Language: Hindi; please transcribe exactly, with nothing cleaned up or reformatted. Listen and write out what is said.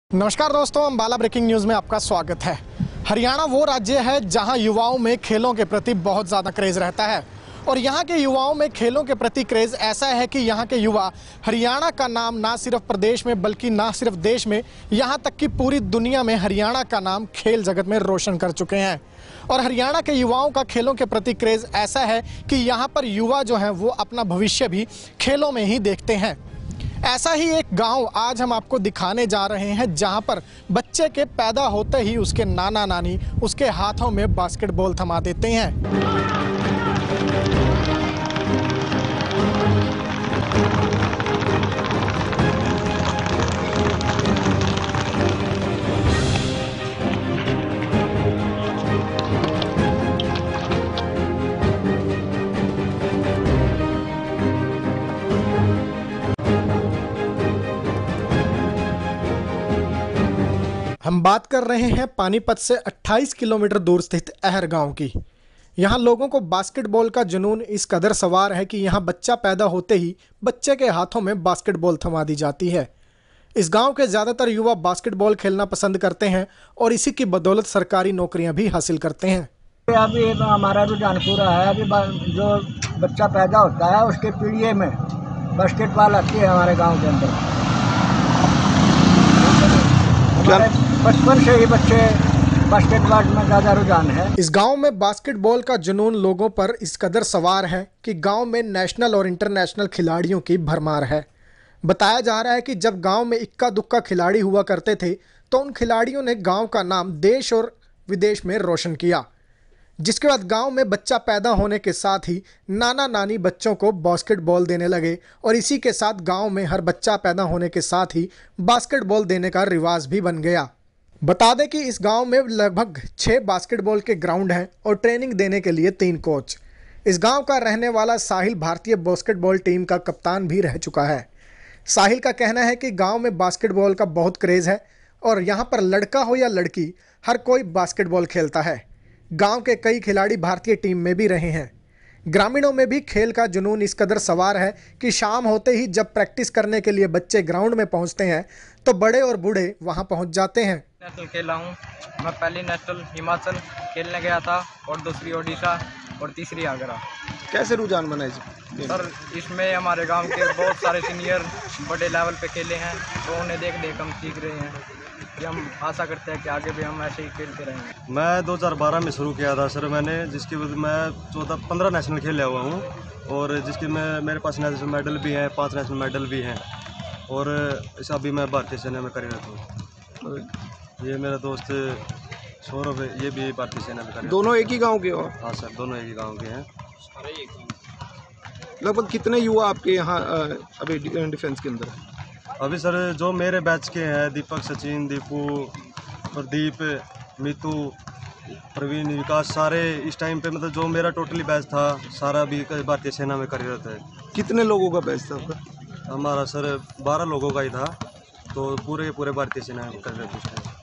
नमस्कार दोस्तों, अंबाला ब्रेकिंग न्यूज में आपका स्वागत है। हरियाणा वो राज्य है जहां युवाओं में खेलों के प्रति बहुत ज़्यादा क्रेज रहता है और यहां के युवाओं में खेलों के प्रति क्रेज ऐसा है कि यहां के युवा हरियाणा का नाम ना सिर्फ प्रदेश में बल्कि ना सिर्फ देश में, यहां तक कि पूरी दुनिया में हरियाणा का नाम खेल जगत में रोशन कर चुके हैं। और हरियाणा के युवाओं का खेलों के प्रति क्रेज ऐसा है कि यहाँ पर युवा जो हैं वो अपना भविष्य भी खेलों में ही देखते हैं। ऐसा ही एक गांव आज हम आपको दिखाने जा रहे हैं जहां पर बच्चे के पैदा होते ही उसके नाना नानी उसके हाथों में बास्केटबॉल थमा देते हैं। हम बात कर रहे हैं पानीपत से अट्ठाईस किलोमीटर दूर स्थित अहर गांव की। यहां लोगों को बास्केटबॉल का जुनून इस कदर सवार है कि यहां बच्चा पैदा होते ही बच्चे के हाथों में बास्केटबॉल थमा दी जाती है। इस गांव के ज़्यादातर युवा बास्केटबॉल खेलना पसंद करते हैं और इसी की बदौलत सरकारी नौकरियां भी हासिल करते हैं। अभी तो हमारा रुझान पूरा है। अभी जो बच्चा पैदा होता है उसके पीढ़ी में बास्केटबॉल आती है हमारे गाँव के अंदर। बचपन से ही बच्चे बास्केटबॉल में ज़्यादा रुझान है। इस गांव में बास्केटबॉल का जुनून लोगों पर इस कदर सवार है कि गांव में नेशनल और इंटरनेशनल खिलाड़ियों की भरमार है। बताया जा रहा है कि जब गांव में इक्का दुक्का खिलाड़ी हुआ करते थे तो उन खिलाड़ियों ने गांव का नाम देश और विदेश में रोशन किया। जिसके बाद गांव में बच्चा पैदा होने के साथ ही नाना नानी बच्चों को बास्केटबॉल देने लगे और इसी के साथ गांव में हर बच्चा पैदा होने के साथ ही बास्केटबॉल देने का रिवाज भी बन गया। बता दें कि इस गांव में लगभग छः बास्केटबॉल के ग्राउंड हैं और ट्रेनिंग देने के लिए तीन कोच। इस गांव का रहने वाला साहिल भारतीय बास्केटबॉल टीम का कप्तान भी रह चुका है। साहिल का कहना है कि गांव में बास्केटबॉल का बहुत क्रेज़ है और यहां पर लड़का हो या लड़की हर कोई बास्केटबॉल खेलता है। गांव के कई खिलाड़ी भारतीय टीम में भी रहे हैं। ग्रामीणों में भी खेल का जुनून इस कदर सवार है कि शाम होते ही जब प्रैक्टिस करने के लिए बच्चे ग्राउंड में पहुंचते हैं तो बड़े और बूढ़े वहां पहुंच जाते हैं। नेशनल खेला हूँ मैं। पहली नेशनल हिमाचल खेलने गया था और दूसरी ओडिशा और तीसरी आगरा। कैसे रुझान बना इस सर इसमें हमारे गांव के बहुत सारे सीनियर बड़े लेवल पे खेले हैं तो उन्हें देख देख हम सीख रहे हैं कि हम आशा करते हैं कि आगे भी हम ऐसे ही खेलते रहेंगे। मैं दो हज़ार बारह में शुरू किया था सर मैंने, जिसकी वजह मैं चौदह पंद्रह नेशनल खेला हुआ हूँ और जिसकी मैं मेरे पास नेशनल मेडल भी हैं, पांच नेशनल मेडल भी हैं और इस अभी मैं भारतीय सेना में कार्यरत हूँ। ये मेरा दोस्त सौरभ है, ये भी भारतीय सेना में कार्यरत। दोनों एक ही गांव के हो? हाँ सर, दोनों एक ही गांव के हैं। लगभग कितने युवा आपके यहाँ अभी डिफेंस के अंदर है? अभी सर जो मेरे बैच के हैं, दीपक, सचिन, दीपू, प्रदीप, मीतू, प्रवीण, विकास, सारे इस टाइम पे मतलब जो मेरा टोटली बैच था सारा भी भारतीय सेना में कार्यरत है। कितने लोगों का बैच था आपका? हमारा सर बारह लोगों का ही था, तो पूरे पूरे भारतीय सेना में कार्यरत है।